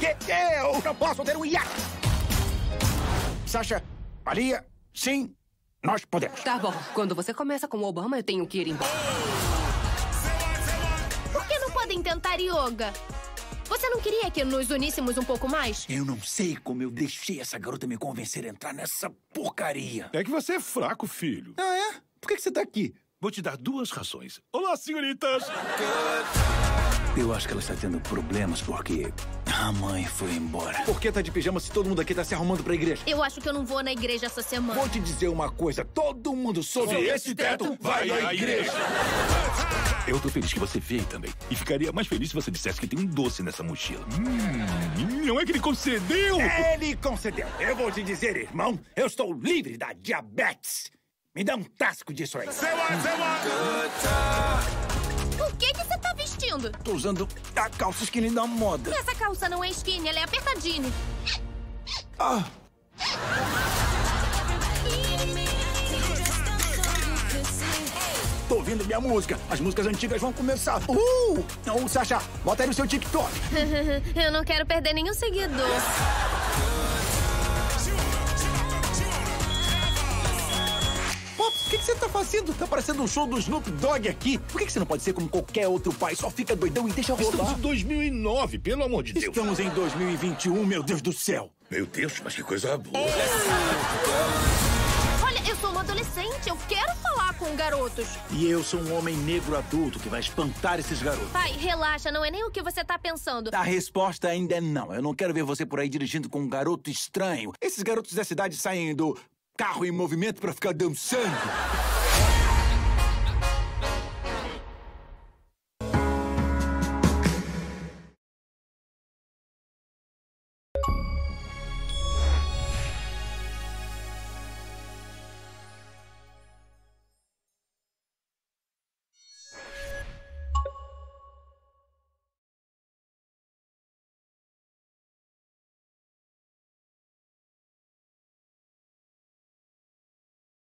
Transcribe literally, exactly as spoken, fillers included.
que eu não posso ter um iate. Sasha, Maria, sim, nós podemos. Tá bom. Quando você começa com o Obama, eu tenho que ir embora. Por que não podem tentar yoga? Você não queria que nos uníssemos um pouco mais? Eu não sei como eu deixei essa garota me convencer a entrar nessa porcaria. É que você é fraco, filho. Ah, é? Por que que você tá aqui? Vou te dar duas razões. Olá, senhoritas! Eu acho que ela está tendo problemas porque a mãe foi embora. Por que tá de pijama se todo mundo aqui tá se arrumando pra igreja? Eu acho que eu não vou na igreja essa semana. Vou te dizer uma coisa, todo mundo sob esse teto vai à igreja. Eu tô feliz que você veio também. E ficaria mais feliz se você dissesse que tem um doce nessa mochila. Hum, não é que ele concedeu? Ele concedeu. Eu vou te dizer, irmão, eu estou livre da diabetes. Me dá um tasco disso aí. O que que você tá vestindo? Tô usando a calça skinny da moda. Essa calça não é skinny, ela é apertadinha. Ah. Tô ouvindo minha música. As músicas antigas vão começar. Uh! Ô, Sasha, bota aí no seu TikTok. Eu não quero perder nenhum seguidor. Pô, o que que você tá fazendo? Tá parecendo um show do Snoop Dogg aqui. Por que que você não pode ser como qualquer outro pai? Só fica doidão e deixa rolar. Estamos em dois mil e nove, pelo amor de Deus. Estamos em dois mil e vinte e um, meu Deus do céu. Meu Deus, mas que coisa boa. Olha, eu sou uma adolescente, eu quero falar com garotos. E eu sou um homem negro adulto que vai espantar esses garotos. Pai, relaxa, não é nem o que você tá pensando. A resposta ainda é não. Eu não quero ver você por aí dirigindo com um garoto estranho. Esses garotos da cidade saem do carro em movimento pra ficar dançando.